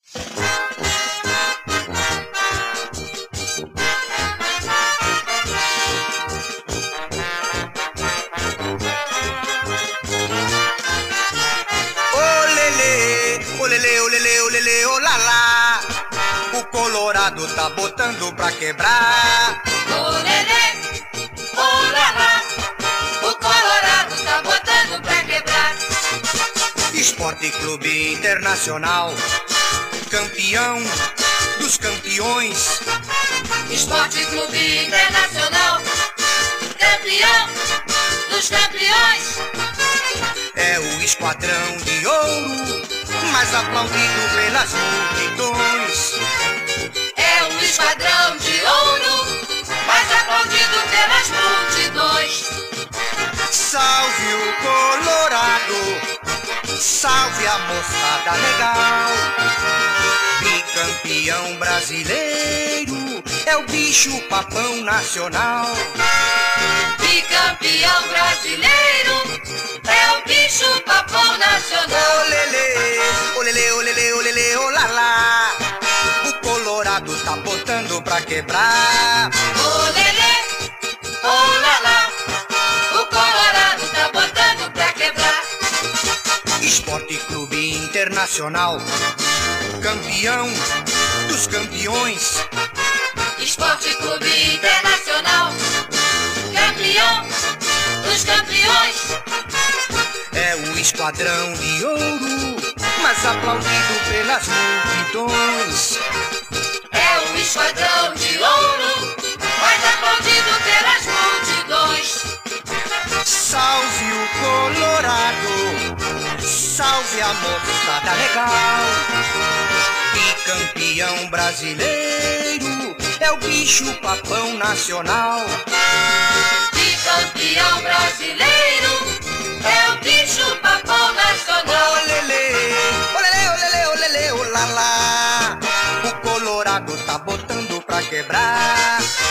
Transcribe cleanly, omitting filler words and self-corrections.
Olelê, olelê, olelê, olala. O Colorado tá botando pra quebrar. Olelê, olala. O Colorado tá botando pra quebrar. Esporte Clube Internacional, campeão dos campeões. Esporte Clube Internacional, campeão dos campeões. É o esquadrão de ouro, mais aplaudido pelas multidões. É o esquadrão de ouro, mais aplaudido pelas multidões. Salve o Colorado, salve a moçada legal. Bicampeão brasileiro, é o bicho papão nacional. Bicampeão brasileiro, é o bicho papão nacional. Olelê, olelê, olelê, olelê, olala. O Colorado tá botando pra quebrar. Olelê, olala. O Colorado tá botando pra quebrar. Esporte Clube Internacional, campeão dos campeões. Esporte Clube Internacional, campeão dos campeões. É o esquadrão de ouro, mais aplaudido pelas multidões. É o esquadrão de ouro, mais aplaudido pelas multidões. Salve o Colorado, salve a moçada legal. Bicampeão brasileiro, é o bicho papão nacional. Bicampeão brasileiro, é o bicho papão nacional. Olelê, olelê, olelê, olelê, olala. O Colorado tá botando pra quebrar.